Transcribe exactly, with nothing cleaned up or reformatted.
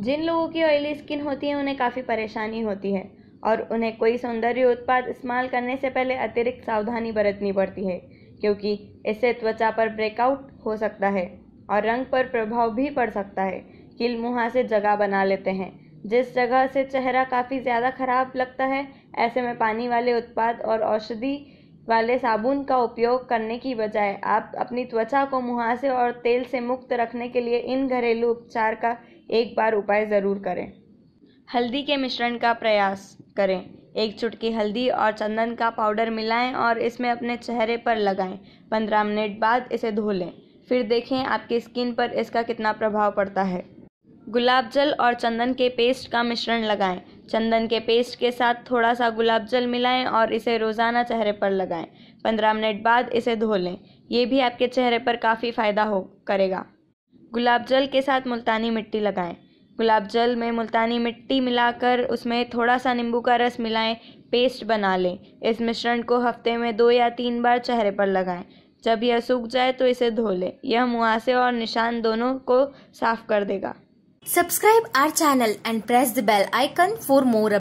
जिन लोगों की oily skin होती है उन्हें काफ़ी परेशानी होती है और उन्हें कोई सौंदर्य उत्पाद इस्तेमाल करने से पहले अतिरिक्त सावधानी बरतनी पड़ती है, क्योंकि इससे त्वचा पर ब्रेकआउट हो सकता है और रंग पर प्रभाव भी पड़ सकता है। कील मुहासे जगह बना लेते हैं। जिस जगह से चेहरा काफ़ी ज़्यादा खराब लगता है, ऐसे में पानी वाले उत्पाद और औषधि वाले साबुन का उपयोग करने की बजाय आप अपनी त्वचा को मुहासे और तेल से मुक्त रखने के लिए इन घरेलू उपचार का एक बार उपाय ज़रूर करें। हल्दी के मिश्रण का प्रयास करें। एक चुटकी हल्दी और चंदन का पाउडर मिलाएं और इसमें अपने चेहरे पर लगाएं। पंद्रह मिनट बाद इसे धो लें। फिर देखें आपकी स्किन पर इसका कितना प्रभाव पड़ता है। गुलाब जल और चंदन के पेस्ट का मिश्रण लगाएं। चंदन के पेस्ट के साथ थोड़ा सा गुलाब जल मिलाएं और इसे रोज़ाना चेहरे पर लगाएं। पंद्रह मिनट बाद इसे धो लें। ये भी आपके चेहरे पर काफ़ी फ़ायदा हो करेगा। गुलाब जल के साथ मुल्तानी मिट्टी लगाएं। गुलाब जल में मुल्तानी मिट्टी मिलाकर उसमें थोड़ा सा नींबू का रस मिलाएं, पेस्ट बना लें। इस मिश्रण को हफ्ते में दो या तीन बार चेहरे पर लगाएं। जब यह सूख जाए तो इसे धो लें। यह मुहासे और निशान दोनों को साफ कर देगा। Subscribe our channel and press the bell icon for more updates.